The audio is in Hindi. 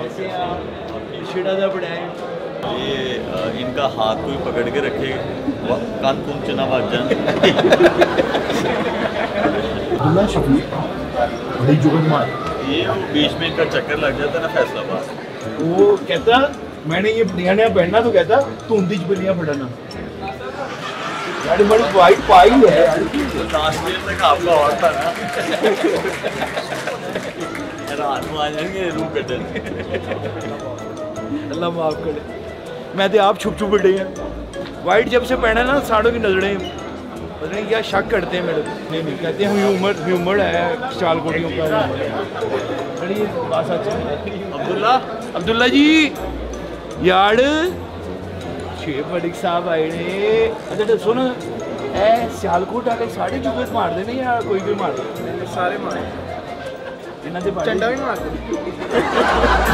कैसे हैं आप? छिड़ा दा बड़ा है ये इनका हाथ कोई पकड़ के रखे, कान कुन चना बाज जाए। अब्दुल्ला शफीक बड़ी जुगत मार, ये वो बीच में इनका चक्कर लग जाता है ना फैसलाबाद। वो कहता मैंने ये बनियान पहनना, तो कहता धुंध च बनियान फटाना। बड़ी वाइट पाई है लास्ट ईयर तक आपका और था ना। रात में आ जाएंगे रूह कटे। अल्लाह माफ करे, मैं तो आप छुप छुप बैठे हैं। वाइट जब से पहना ना साड़ों की नजरें पता नहीं क्या शक करते हैं मेरे को। नहीं कहते हैं ह्यूमर है सियालकोटियों का। बड़ी बात सच है। अब्दुल्ला जी यार शेख मलिक साहब आए ने। अच्छा दसो ना ए सियालकोट वाले साढ़े जुगत मारते ने या कोई मारते? सारे मारते, इन्होंने झंडा भी मारते।